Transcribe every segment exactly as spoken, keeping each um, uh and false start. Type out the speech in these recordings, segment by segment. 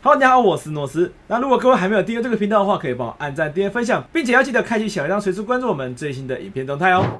Hello， 大家好，我是诺斯。那如果各位还没有订阅这个频道的话，可以帮我按赞、订阅、分享，并且要记得开启小铃铛，随时关注我们最新的影片动态哦。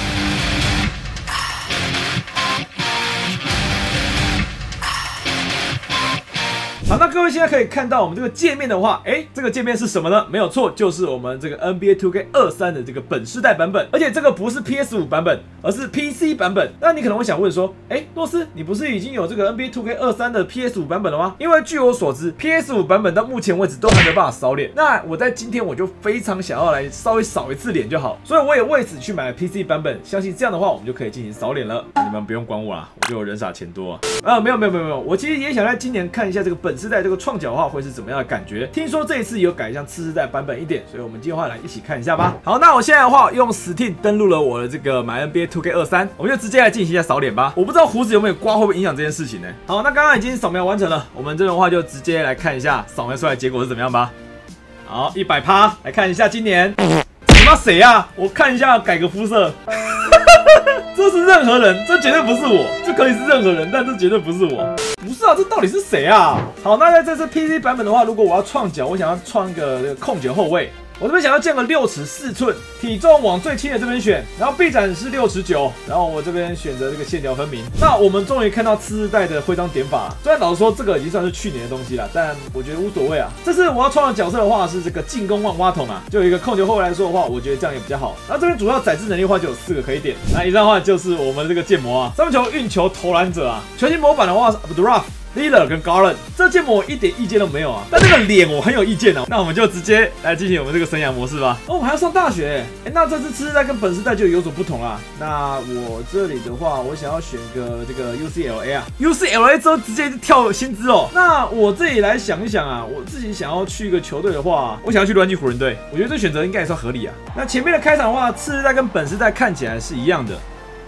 好，那各位现在可以看到我们这个界面的话，哎，这个界面是什么呢？没有错，就是我们这个 N B A two K 二十三 的这个本世代版本，而且这个不是 P S 五 版本，而是 P C 版本。那你可能会想问说，哎，诺斯，你不是已经有这个 N B A two K 二十三 的 P S 五 版本了吗？因为据我所知 ，P S 五 版本到目前为止都还没办法扫脸。那我在今天我就非常想要来稍微扫一次脸就好，所以我也为此去买了 P C 版本，相信这样的话我们就可以进行扫脸了。你们不用管我啦，我就人傻钱多啊。啊，没有没有没有没有，我其实也想在今年看一下这个本世代这个创角。会是怎么样的感觉？听说这一次有改像次世代版本一点，所以我们今天来一起看一下吧。好，那我现在的话用 Steam 登录了我的这个买 N B A two K 二十三，我们就直接来进行一下扫脸吧。我不知道胡子有没有刮会不会影响这件事情呢？好，那刚刚已经扫描完成了，我们这种的话就直接来看一下扫描出来的结果是怎么样吧。好， 百分百 来看一下今年。你妈谁啊？我看一下改个肤色。这是任何人，这绝对不是我。这可以是任何人，但这绝对不是我。不是啊，这到底是谁啊？好，那在这次 P C 版本的话，如果我要创角，我想要创一个这个控球后卫。我这边想要建个六尺四寸，体重往最轻的这边选，然后臂展是六尺九，然后我这边选择这个线条分明。那我们终于看到次世代的徽章点法了。虽然老实说，这个已经算是去年的东西了，但我觉得无所谓啊。这次我要创的角色的话是这个进攻万花筒啊，就有一个控球后卫来说的话，我觉得这样也比较好。那这边主要载制能力的话就有四个可以点。那以上的话就是我们这个建模啊，三分球运球投篮者啊，全新模板的话是 Abdurrahman。Lillard 跟 Garland 这建模我一点意见都没有啊，但这个脸我很有意见哦。那我们就直接来进行我们这个生涯模式吧。哦，我还要上大学，哎，那这次次世代跟本世代就有所不同啦。那我这里的话，我想要选个这个 U C L A 啊 ，U C L A 之后直接跳薪资哦。那我这里来想一想啊，我自己想要去一个球队的话，我想要去洛杉矶湖人队，我觉得这选择应该也算合理啊。那前面的开场的话，次世代跟本世代看起来是一样的。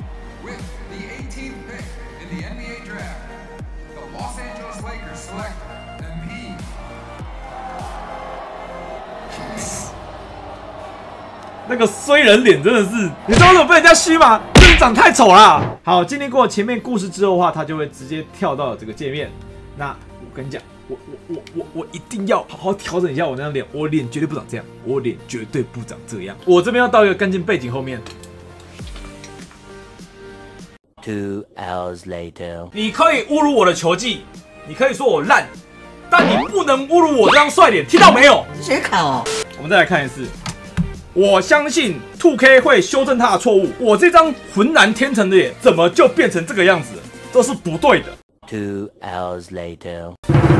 那个衰人脸真的是，你知道为什么被人家虚吗？因为你长太丑啦。好，经历过前面故事之后的话，它就会直接跳到这个界面。那我跟你讲，我我我我我一定要好好调整一下我那张脸，我脸绝对不长这样，我脸绝对不长这样。我这边要到一个干净背景后面。 Two hours later， 你可以侮辱我的球技，你可以说我烂，但你不能侮辱我这张帅脸，听到没有？ 谁看哦？ 我们再来看一次。我相信 two K 会修正他的错误。我这张浑然天成的脸，怎么就变成这个样子了？这是不对的。 Two hours later，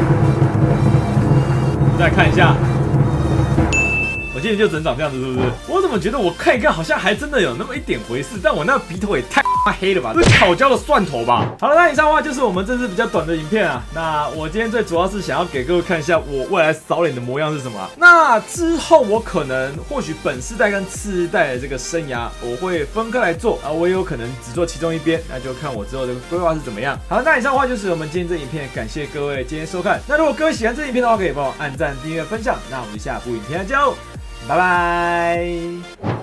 再看一下，我今天就只能长这样子，是不是？我怎么觉得我看一看好像还真的有那么一点回事？但我那鼻头也太黑了吧？这是烤焦的蒜头吧？好了，那以上的话就是我们这次比较短的影片啊。那我今天最主要是想要给各位看一下我未来扫脸的模样是什么、啊。那之后我可能或许本世代跟次世代的这个生涯我会分开来做啊，我也有可能只做其中一边，那就看我之后的规划是怎么样。好，那以上的话就是我们今天这影片，感谢各位今天收看。那如果各位喜欢这影片的话，可以帮我按赞、订阅、分享。那我们就下部影片再见喽，拜拜。